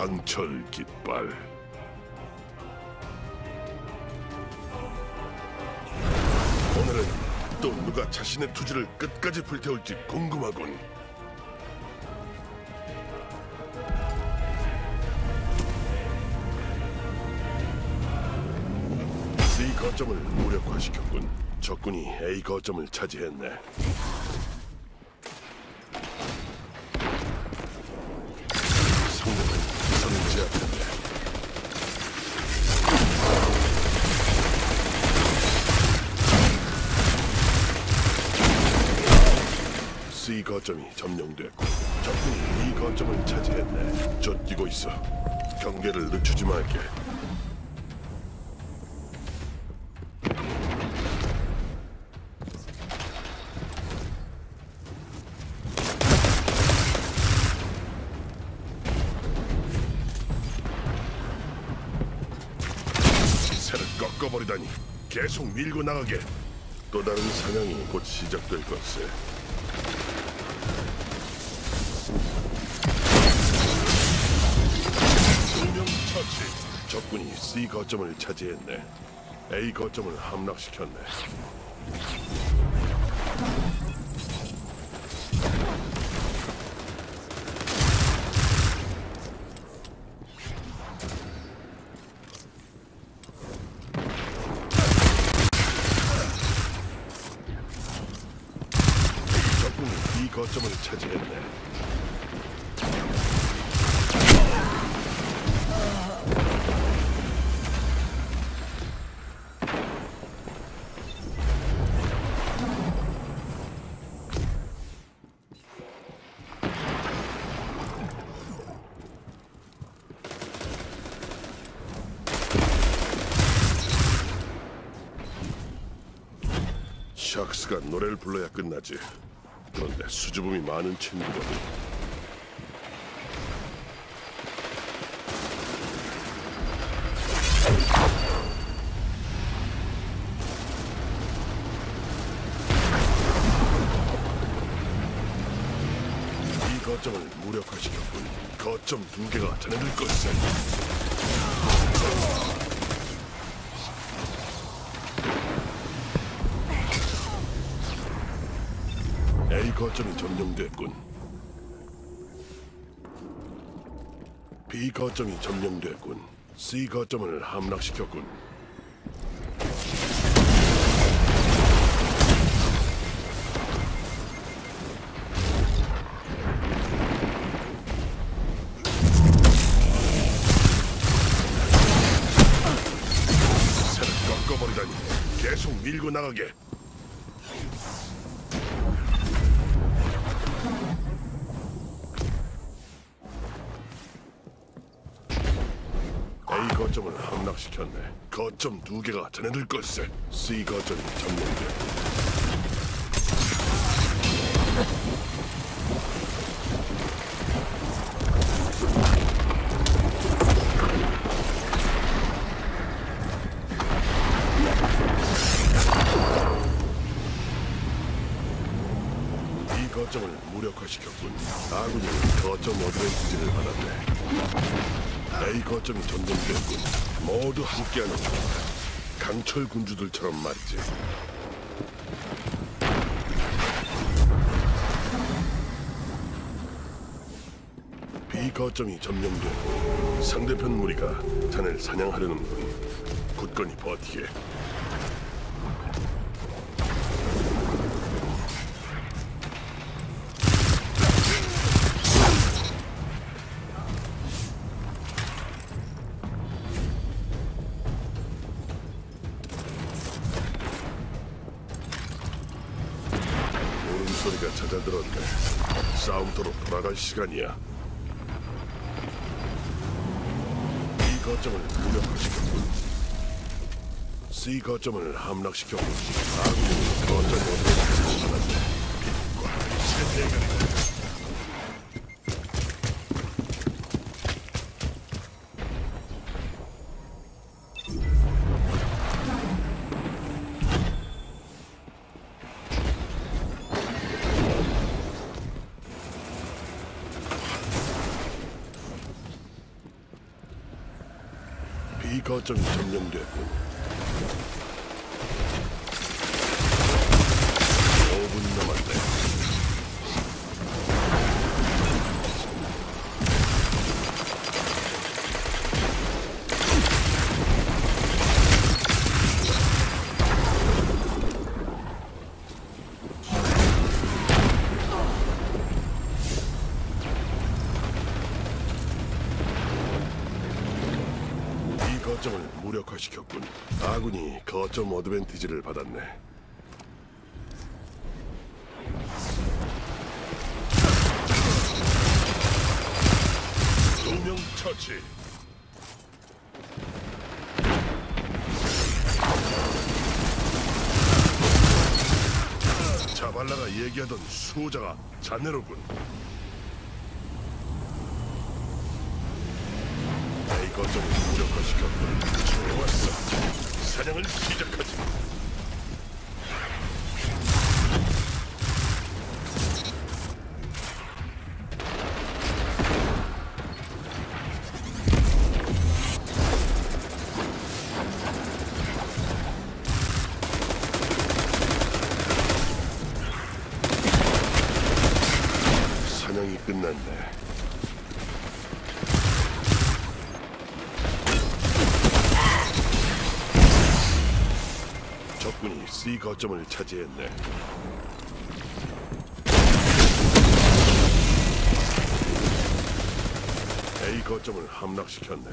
강철 깃발. 오늘은 또 누가 자신의 투지를 끝까지 불태울지 궁금하군. C 거점을 무력화시켰군. 적군이 A 거점을 차지했네. 상대는 선을 제압했네. C 거점이 점령됐고 적군이 B 거점을 차지했네. 쫓기고 있어. 경계를 늦추지 말게. 기세를 꺾어버리다니. 계속 밀고 나가게. 또 다른 사냥이 곧 시작될 것을. 처치. 적군이 C 거점을 차지했네. A 거점을 함락시켰네. 적군이 B 거점을 차지했네. 샥스가 노래를 불러야 끝나지. 그런데 수줍음이 많은 친구거든. 이 거점을 무력화시켰군. 거점 2개가 자네들 것이세. A 거점이 점령됐군. B 거점이 점령됐군. C 거점을 함락시켰군. 새를 꺾어버리다니. 계속 밀고 나가게. A 거점을 함락시켰네. 거점 2개가 자네들 걸세. C 거점이 점령됐고. B 거점을 무력화시켰군. 아군이 거점 어드밴티지를 받았네. A 거점이 점령됐군. 모두 함께하는 강철 군주들처럼 말이지. B 거점이 점령됐고 상대편 무리가 자네를 사냥하려는군. 굳건히 버티게. 소리가 잦아들었네. 싸움터로 돌아갈 시간이야. B 거점을 무력화시켰군. C 거점을 함락시켰군. 아군이 거점 어드밴티지를 받았네. 빛과 새 대가리가. 거점이 점령됐군. 5분 남았네. 거점을 무력화시켰군. 아군이 거점 어드밴티지를 받았네. 두 명 처치. 자발라가 얘기하던 수호자가 자네로군. 이 거점을 무력화시켰군. 좋았어. 사냥을 시작하지. 사냥이 끝났네. 적군이 C 거점을 차지했네. A 거점을 함락시켰네.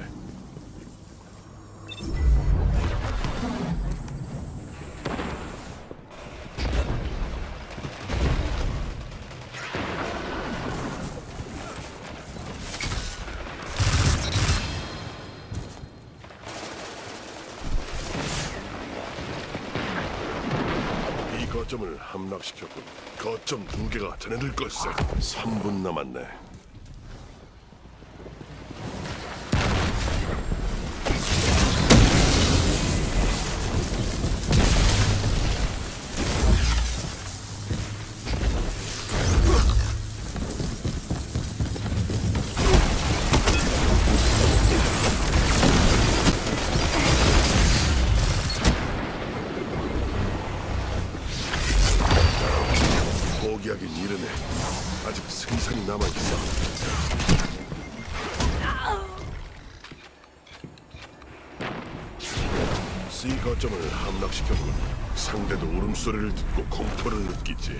거점을 함락시켰군. 거점 2개가 자네들 걸세. 3분 남았네. 포기하긴 이르네. 아직 승산이 남아있어. C 거점을 함락시켰군. 상대도 울음소리를 듣고 공포를 느끼지.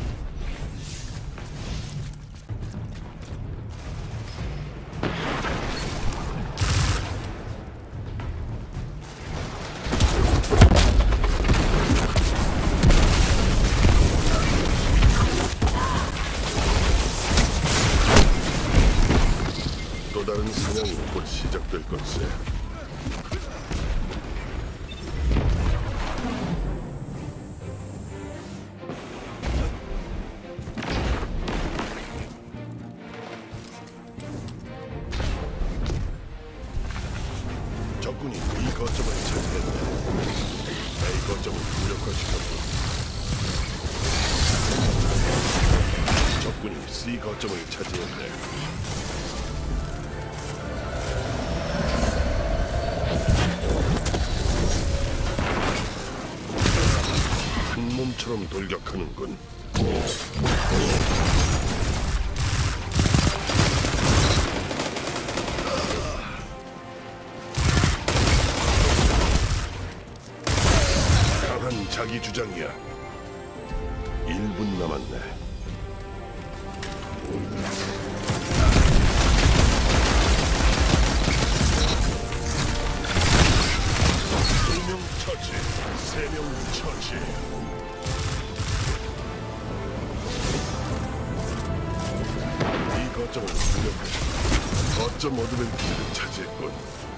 또 다른 사냥이 곧 시작될 걸세. 적군이 이 거점을 차지했네. A 거점을 무력화시켰고 적군이 C 거점을 차지했네. 한 몸처럼 돌격하는군. 강한 자기 주장이야. 1분 남았네. 처치, 3명 처치. 이 거점을 공격해. 거점 어드밴티지를 차지했군.